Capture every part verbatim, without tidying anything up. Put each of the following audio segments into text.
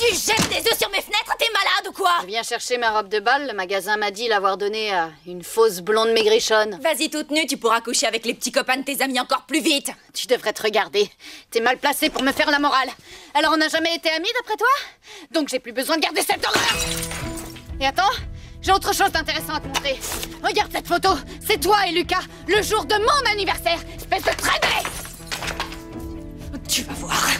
Tu jettes des œufs sur mes fenêtres, t'es malade ou quoi? Je viens chercher ma robe de bal, le magasin m'a dit l'avoir donnée à une fausse blonde maigrichonne. Vas-y toute nue, tu pourras coucher avec les petits copains de tes amis encore plus vite. Tu devrais te regarder. T'es mal placé pour me faire la morale. Alors on n'a jamais été amis d'après toi? Donc j'ai plus besoin de garder cette horreur. Et attends, j'ai autre chose d'intéressant à te montrer. Regarde cette photo, c'est toi et Lucas, le jour de mon anniversaire, espèce de traînée. Tu vas voir.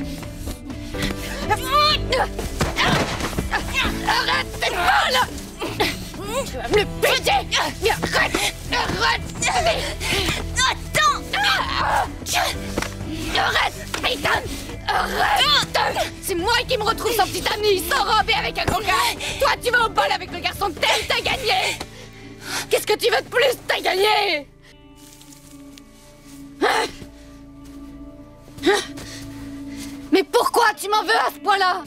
Arrête, t'es folle! Tu vas me le buter! Arrête! Arrête! Attends! Arrête, Peyton! Arrête! C'est moi qui me retrouve sans petit ami, sans robe et avec un coca! Toi, tu vas au bol avec le garçon que t'aimes, t'as gagné! Qu'est-ce que tu veux de plus? T'as gagné! Mais pourquoi tu m'en veux à ce point-là?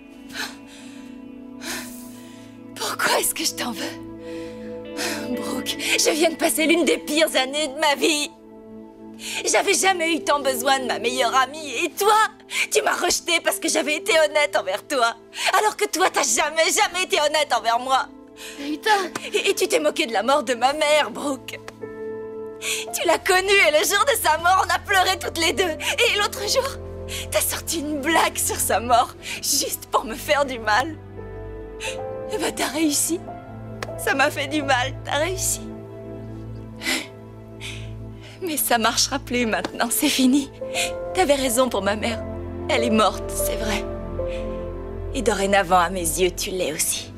Pourquoi est-ce que je t'en veux? Brooke, je viens de passer l'une des pires années de ma vie. J'avais jamais eu tant besoin de ma meilleure amie. Et toi, tu m'as rejetée parce que j'avais été honnête envers toi. Alors que toi, t'as jamais, jamais été honnête envers moi. Putain! Et, et tu t'es moqué de la mort de ma mère, Brooke. Tu l'as connue et le jour de sa mort, on a pleuré toutes les deux. Et l'autre jour, t'as sorti une blague sur sa mort, juste pour me faire du mal. Eh ben, t'as réussi. Ça m'a fait du mal, t'as réussi. Mais ça marchera plus maintenant, c'est fini. T'avais raison pour ma mère. Elle est morte, c'est vrai. Et dorénavant, à mes yeux, tu l'es aussi.